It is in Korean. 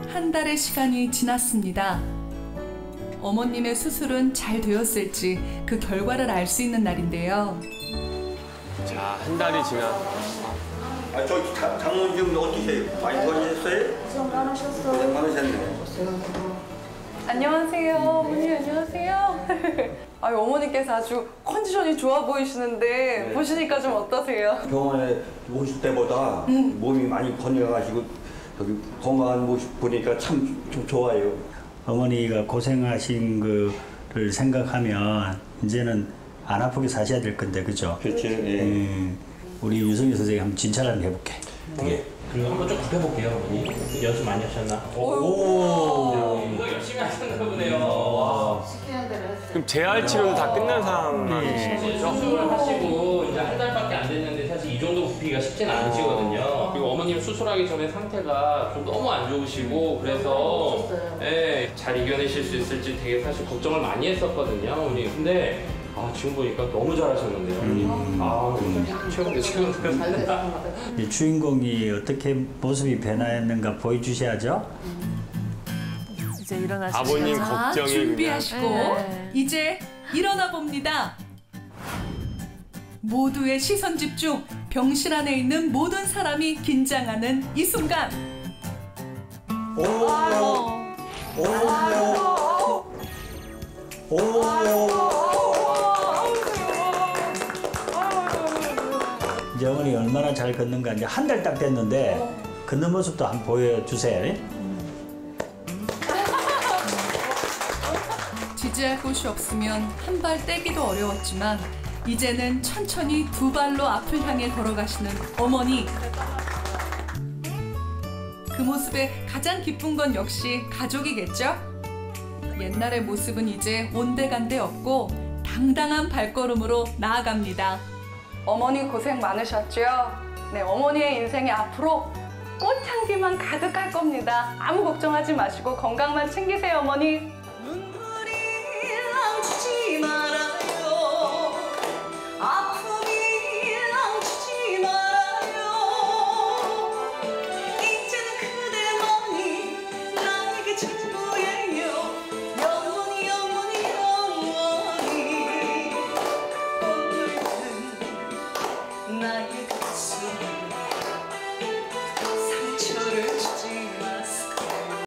한 달의 시간이 지났습니다. 어머님의 수술은 잘 되었을지 그 결과를 알 수 있는 날인데요. 자, 한 달이 지나. 저 장모님 어떠세요? 많이 좋아지셨어요? 고생 많으셨어요. 고생 많으셨네. 안녕하세요. 어머니 안녕하세요. 어머니께서 아주 컨디션이 좋아 보이시는데 네. 보시니까 좀 어떠세요? 병원에 오실 때보다 몸이 많이 건강하시고 여기 건강한 모습 보니까 참 좋아요. 어머니가 고생하신 거를 생각하면 이제는 안 아프게 사셔야 될 건데, 그죠? 그렇죠. 예. 우리 유성희 선생님 한번 진찰 한번 해볼게. 예. 그리고 한번 좀 굽혀볼게요, 어머니. 연습 많이 하셨나? 오. 운동 열심히 하셨나 보네요. 그럼 재활 치료도 다 끝난 상황이신 거죠? 수술을 하시고 이제 한 달밖에 안 됐는데 사실 이 정도 굽히기가 쉽진 않으시거든요. 그리고 어머님 수술하기 전에 상태가 좀 너무 안 좋으시고 그래서 잘 이겨내실 수 있을지 되게 사실 걱정을 많이 했었거든요, 어머니. 근데 지금 보니까 너무 잘하셨는데요, 어머니. 최고인데 최고인데 살다. 이 주인공이 어떻게 모습이 변화했는가 보여주셔야죠. 이제 일어나시죠. 아버님 자, 걱정이 준비하시고 네. 이제 일어나 봅니다. 모두의 시선 집중, 병실 안에 있는 모든 사람이 긴장하는 이 순간. 이제 어머니 얼마나 잘 걷는가 이제 한 달 딱 됐는데 걷는 모습도 한번 보여주세요. 지지할 곳이 없으면 한 발 떼기도 어려웠지만 이제는 천천히 두 발로 앞을 향해 걸어가시는 어머니. 그 모습에 가장 기쁜 건 역시 가족이겠죠? 옛날의 모습은 이제 온데간데 없고 당당한 발걸음으로 나아갑니다. 어머니 고생 많으셨죠? 네, 어머니의 인생이 앞으로 꽃향기만 가득할 겁니다. 아무 걱정하지 마시고 건강만 챙기세요, 어머니.